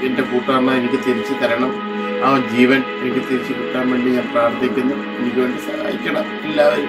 എൻ്റെ കൂട്ടുകാരനെ എനിക്ക് തിരിച്ചു തരണം. ആ ജീവൻ എനിക്ക് തിരിച്ചു കിട്ടാൻ വേണ്ടി ഞാൻ പ്രാർത്ഥിക്കുന്നു. എനിക്ക് വേണ്ടി സഹായിക്കണം എല്ലാവരും.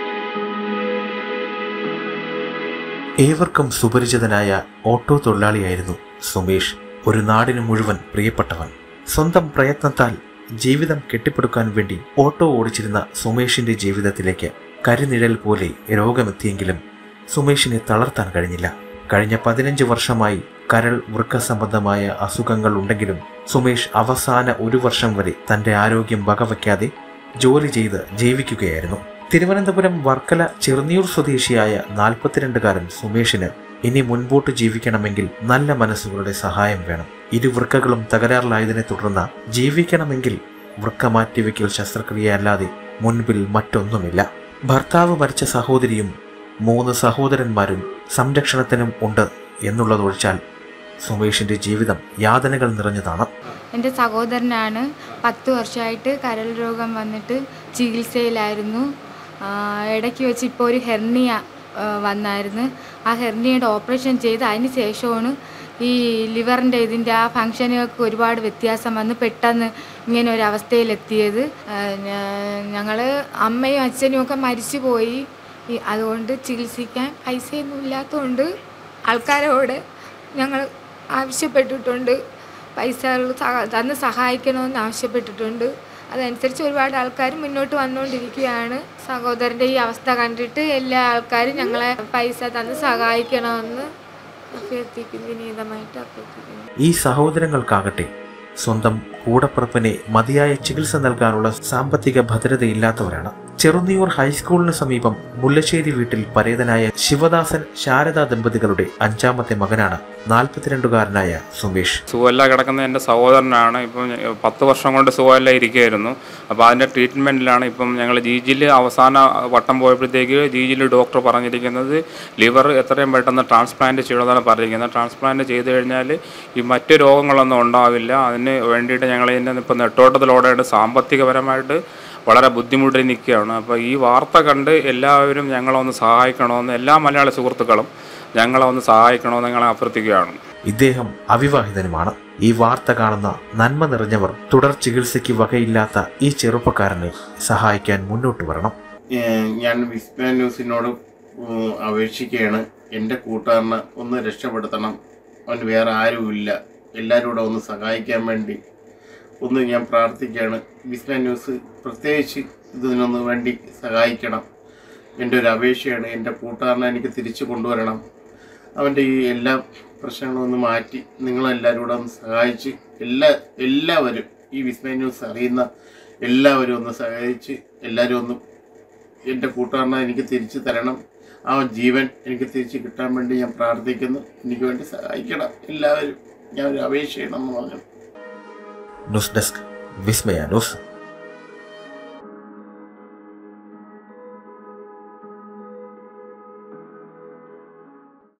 ഏവർക്കും സുപരിചിതനായ ഓട്ടോ തൊഴിലാളിയായിരുന്നു സുമേഷ്. ഒരു നാടിന് മുഴുവൻ പ്രിയപ്പെട്ടവൻ. സ്വന്തം പ്രയത്നത്താൽ ജീവിതം കെട്ടിപ്പടുക്കാൻ വേണ്ടി ഓട്ടോ ഓടിച്ചിരുന്ന സുമേഷിന്റെ ജീവിതത്തിലേക്ക് കരിനിഴൽ പോലെ രോഗമെത്തിയെങ്കിലും സുമേഷിനെ തളർത്താൻ കഴിഞ്ഞില്ല. കഴിഞ്ഞ 15 വർഷമായി കരൾ വൃക്ക സംബന്ധമായ അസുഖങ്ങൾ ഉണ്ടെങ്കിലും സുമേഷ് അവസാന 1 വർഷം വരെ തന്റെ ആരോഗ്യം വകവയ്ക്കാതെ ജോലി ചെയ്ത് ജീവിക്കുകയായിരുന്നു. തിരുവനന്തപുരം വർക്കല ചെറുന്നിയൂർ സ്വദേശിയായ 42-കാരൻ സുമേഷിന് ഇനി മുൻപോട്ട് ജീവിക്കണമെങ്കിൽ നല്ല മനസ്സുകളുടെ സഹായം വേണം. ഇരുവൃക്കകളും തകരാറിലായതിനെ തുടർന്ന് ജീവിക്കണമെങ്കിൽ വൃക്ക മാറ്റിവെക്കൽ ശസ്ത്രക്രിയയല്ലാതെ മുൻപിൽ മറ്റൊന്നുമില്ല. ഭർത്താവ് മരിച്ച സഹോദരിയും 3 സഹോദരന്മാരും സംരക്ഷണത്തിനും ഉണ്ട് എന്നുള്ളതൊഴിച്ചാൽ സുമേഷിന്റെ ജീവിതം യാതനകൾ നിറഞ്ഞതാണ്. എൻ്റെ സഹോദരനാണ് 10 വർഷമായിട്ട് കരൾ രോഗം വന്നിട്ട് ചികിത്സയിലായിരുന്നു. ഇടയ്ക്ക് വെച്ച് ഇപ്പോൾ ഒരു ഹെർണിയ വന്നായിരുന്നു. ആ ഹെർണിയയുടെ ഓപ്പറേഷൻ ചെയ്ത് അതിന് ശേഷമാണ് ഈ ലിവറിൻ്റെ ഇതിൻ്റെ ആ ഫങ്ഷനുകൾക്ക് ഒരുപാട് വ്യത്യാസം വന്ന് പെട്ടെന്ന് ഇങ്ങനെ ഒരു അവസ്ഥയിലെത്തിയത്. ഞങ്ങൾ അമ്മയും അച്ഛനും ഒക്കെ മരിച്ചു പോയി. അതുകൊണ്ട് ചികിത്സിക്കാൻ പൈസയൊന്നും ഇല്ലാത്തതുകൊണ്ട് ആൾക്കാരോട് ഞങ്ങൾ ആവശ്യപ്പെട്ടിട്ടുണ്ട്. പൈസ തന്ന് സഹായിക്കണമെന്ന് ആവശ്യപ്പെട്ടിട്ടുണ്ട്. അതനുസരിച്ച് ഒരുപാട് ആൾക്കാർ മുന്നോട്ട് വന്നുകൊണ്ടിരിക്കുകയാണ്. സഹോദരൻ്റെ ഈ അവസ്ഥ കണ്ടിട്ട് എല്ലാ ആൾക്കാരും ഞങ്ങളെ പൈസ തന്ന് സഹായിക്കണമെന്ന് അഭ്യർത്ഥിക്കുന്നു, വിനീതമായിട്ട് അഭ്യർത്ഥിക്കുന്നു. ഈ സഹോദരങ്ങൾക്കാകട്ടെ സ്വന്തം കൂടപ്പിറപ്പിനെ മതിയായ ചികിത്സ നൽകാനുള്ള സാമ്പത്തിക ഭദ്രതയില്ലാത്തവരാണ്. ചെറുന്നിയൂർ ഹൈസ്കൂളിന് സമീപം മുല്ലശ്ശേരി വീട്ടിൽ പരേതനായ ശിവദാസൻ ശാരദ ദമ്പതികളുടെ 5ാമത്തെ മകനാണ് 42-കാരനായ സുമേഷ്. സുഖമില്ല കിടക്കുന്ന എൻ്റെ സഹോദരനാണ്. ഇപ്പം 10 വർഷം കൊണ്ട് സുഖമില്ല ഇരിക്കുകയായിരുന്നു. അപ്പോൾ അതിൻ്റെ ട്രീറ്റ്മെൻറ്റിലാണ്. ഇപ്പം ഞങ്ങൾ GGയിൽ അവസാന വട്ടം പോയപ്പോഴത്തേക്ക് GGയിൽ ഡോക്ടർ പറഞ്ഞിരിക്കുന്നത് ലിവർ എത്രയും പെട്ടെന്ന് ട്രാൻസ്പ്ലാന്റ് ചെയ്യണമെന്നാണ് പറഞ്ഞിരിക്കുന്നത്. ട്രാൻസ്പ്ലാന്റ് ചെയ്ത് കഴിഞ്ഞാൽ ഈ മറ്റ് രോഗങ്ങളൊന്നും ഉണ്ടാവില്ല. അതിന് വേണ്ടിയിട്ട് ഞങ്ങൾ ഇതിൻ്റെ ഇപ്പം നെട്ടോട്ടത്തിലോടെയായിട്ട് സാമ്പത്തികപരമായിട്ട് വളരെ ബുദ്ധിമുട്ടി നിൽക്കുകയാണ്. അപ്പോൾ ഈ വാർത്ത കണ്ട് എല്ലാവരും ഞങ്ങളൊന്ന് സഹായിക്കണമെന്ന്, എല്ലാ മലയാളി സുഹൃത്തുക്കളും ഞങ്ങളൊന്ന് സഹായിക്കണമെന്ന് ഞങ്ങളെ അഭ്യർത്ഥിക്കുകയാണ്. ഇദ്ദേഹം അവിവാഹിതനുമാണ്. ഈ വാർത്ത കാണുന്ന നന്മ നിറഞ്ഞവർ തുടർ ചികിത്സയ്ക്ക് വകയില്ലാത്ത ഈ ചെറുപ്പക്കാരനെ സഹായിക്കാൻ മുന്നോട്ട് വരണം. ഞാൻ വിസ്മയ ന്യൂസിനോട് അപേക്ഷിക്കുകയാണ്. എൻ്റെ കൂട്ടുകാരനെ ഒന്ന് രക്ഷപ്പെടുത്തണം. അവന് വേറെ ആരുമില്ല. എല്ലാവരും കൂടെ ഒന്ന് സഹായിക്കാൻ വേണ്ടി ഒന്ന് ഞാൻ പ്രാർത്ഥിക്കുകയാണ്. വിസ്മയ ന്യൂസ് പ്രത്യേകിച്ച് ഇതിനൊന്ന് വേണ്ടി സഹായിക്കണം. എൻ്റെ ഒരു അപേക്ഷയാണ്. എൻ്റെ കൂട്ടുകാരനെ എനിക്ക് തിരിച്ചു കൊണ്ടുവരണം. അവൻ്റെ ഈ എല്ലാ പ്രശ്നങ്ങളും ഒന്ന് മാറ്റി നിങ്ങളെല്ലാവരും കൂടെ ഒന്ന് സഹായിച്ച് എല്ലാവരും ഈ വിസ്മയ ന്യൂസ് അറിയുന്ന എല്ലാവരും ഒന്ന് സഹായിച്ച് എല്ലാവരും ഒന്ന് എൻ്റെ കൂട്ടുകാരനെ എനിക്ക് തിരിച്ചു തരണം. ആ ജീവൻ എനിക്ക് തിരിച്ച് കിട്ടാൻ വേണ്ടി ഞാൻ പ്രാർത്ഥിക്കുന്നു. എനിക്ക് വേണ്ടി സഹായിക്കണം എല്ലാവരും. ഞാൻ ഒരു അപേക്ഷ ചെയ്യണമെന്ന് പറഞ്ഞു. News desk Vismaya news.